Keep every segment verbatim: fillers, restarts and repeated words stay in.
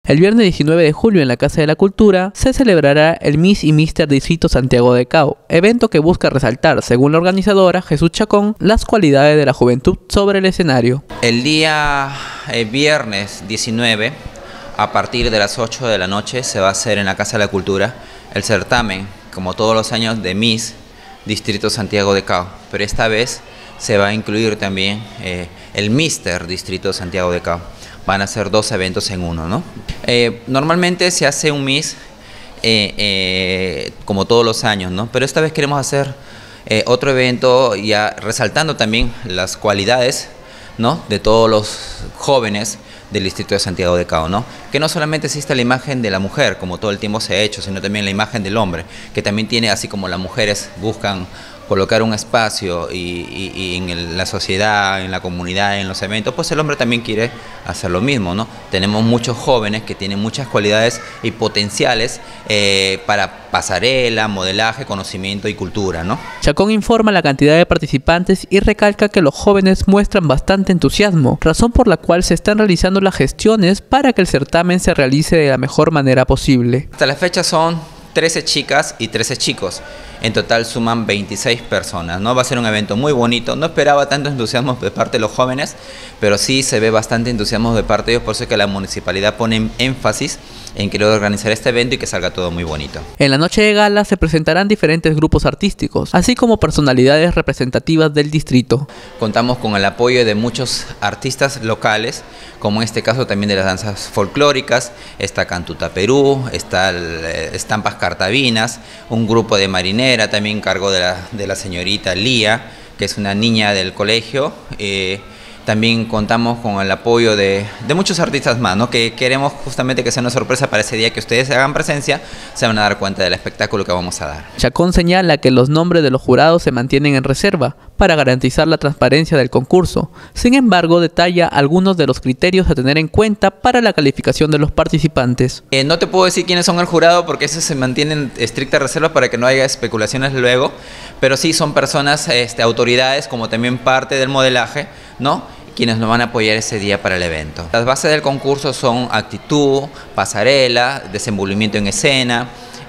El viernes diecinueve de julio en la Casa de la Cultura se celebrará el Miss y Míster Distrito Santiago de Cao, evento que busca resaltar, según la organizadora Jesús Chacón, las cualidades de la juventud sobre el escenario. El día eh, viernes diecinueve, a partir de las ocho de la noche, se va a hacer en la Casa de la Cultura el certamen, como todos los años, de Miss Distrito Santiago de Cao, pero esta vez se va a incluir también eh, el Míster Distrito Santiago de Cao. Van a ser dos eventos en uno, ¿no? Eh, normalmente se hace un Miss eh, eh, como todos los años, ¿no? Pero esta vez queremos hacer eh, otro evento ya resaltando también las cualidades, ¿no?, de todos los jóvenes del distrito de Santiago de Cao, ¿no? Que no solamente existe la imagen de la mujer, como todo el tiempo se ha hecho, sino también la imagen del hombre, que también tiene, así como las mujeres buscan colocar un espacio y, y, y en el, la sociedad, en la comunidad, en los eventos, pues el hombre también quiere hacer lo mismo, ¿no? Tenemos muchos jóvenes que tienen muchas cualidades y potenciales eh, para pasarela, modelaje, conocimiento y cultura, ¿no? Chacón informa la cantidad de participantes y recalca que los jóvenes muestran bastante entusiasmo, razón por la cual se están realizando las gestiones para que el certamen se realice de la mejor manera posible. Hasta la fecha son trece chicas y trece chicos. En total suman veintiséis personas, ¿no? Va a ser un evento muy bonito. No esperaba tanto entusiasmo de parte de los jóvenes, pero sí se ve bastante entusiasmo de parte de ellos, por eso es que la municipalidad pone énfasis en querer organizar este evento y que salga todo muy bonito. En la noche de gala se presentarán diferentes grupos artísticos, así como personalidades representativas del distrito. Contamos con el apoyo de muchos artistas locales, como en este caso también de las danzas folclóricas. Está Cantuta Perú, está el, eh, Estampas Cartavinas, un grupo de marinera también cargo de la, de la señorita Lía, que es una niña del colegio. Eh, También contamos con el apoyo de, de muchos artistas más, ¿no? Que queremos justamente que sea una sorpresa para ese día que ustedes hagan presencia, se van a dar cuenta del espectáculo que vamos a dar. Chacón señala que los nombres de los jurados se mantienen en reserva para garantizar la transparencia del concurso. Sin embargo, detalla algunos de los criterios a tener en cuenta para la calificación de los participantes. Eh, no te puedo decir quiénes son el jurado porque eso se mantiene en estricta reserva para que no haya especulaciones luego, pero sí son personas, este, autoridades, como también parte del modelaje, ¿no?, quienes nos van a apoyar ese día para el evento. Las bases del concurso son actitud, pasarela, desenvolvimiento en escena,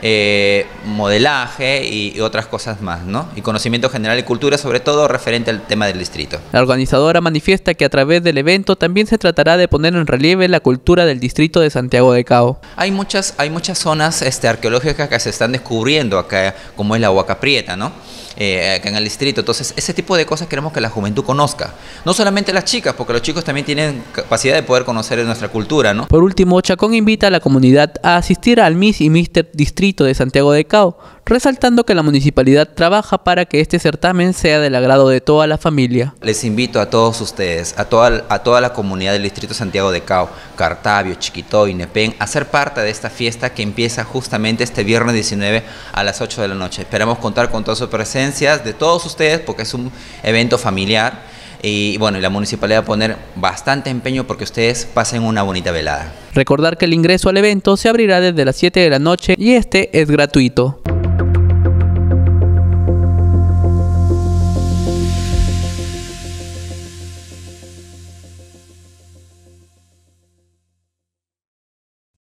eh, modelaje y, y otras cosas más, ¿no? Y conocimiento general y cultura, sobre todo referente al tema del distrito. La organizadora manifiesta que a través del evento también se tratará de poner en relieve la cultura del distrito de Santiago de Cao. Hay muchas, hay muchas zonas este, arqueológicas que se están descubriendo acá, como es la Huaca Prieta, ¿no? Eh, acá en el distrito. Entonces, ese tipo de cosas queremos que la juventud conozca. No solamente las chicas, porque los chicos también tienen capacidad de poder conocer nuestra cultura, ¿no? Por último, Chacón invita a la comunidad a asistir al Miss y Míster Distrito de Santiago de Cao, resaltando que la municipalidad trabaja para que este certamen sea del agrado de toda la familia. Les invito a todos ustedes, a toda, a toda la comunidad del distrito de Santiago de Cao, Cartavio, Chiquitoy, Nepén, a ser parte de esta fiesta que empieza justamente este viernes diecinueve a las ocho de la noche. Esperamos contar con toda su presencia de todos ustedes porque es un evento familiar y bueno, la municipalidad va a poner bastante empeño porque ustedes pasen una bonita velada. Recordar que el ingreso al evento se abrirá desde las siete de la noche y este es gratuito.